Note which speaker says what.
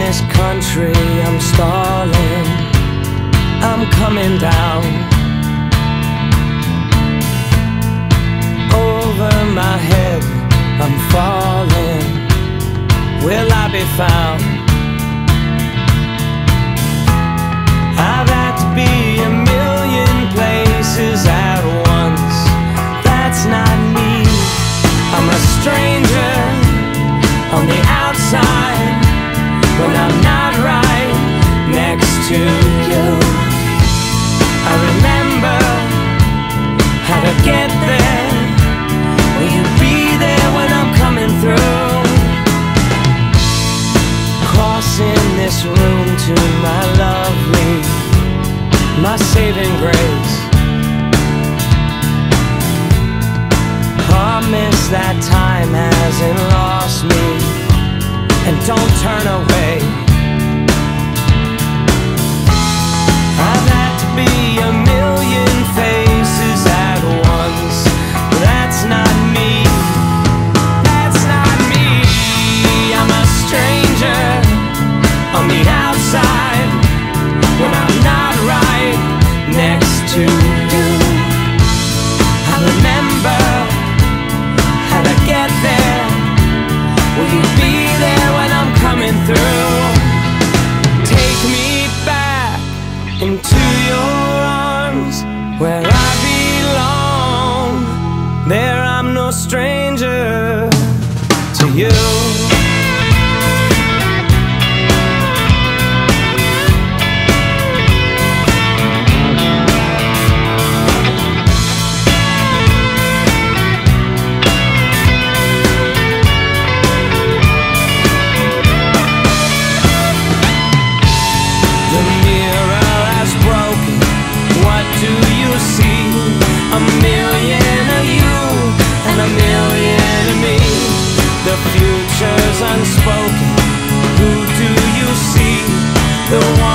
Speaker 1: this country, I'm stalling, I'm coming down. Over my head, I'm falling, will I be found? I've had to be a million places at once, that's not me. I'm a stranger on the outside when I'm not right next to you. I remember how to get there. Will you be there when I'm coming through? Crossing this room to my lovely, my saving grace. Promise that time hasn't lost me, and don't turn away. I've had to be a million faces at once, but that's not me, that's not me. I'm a stranger on the outside when I'm not right next to you. I remember how to get there. Will you be there when I'm coming through? Take me back into your arms where I belong. There I'm no stranger to you. A million of you and a million of me. The future's unspoken. Who do you see? The one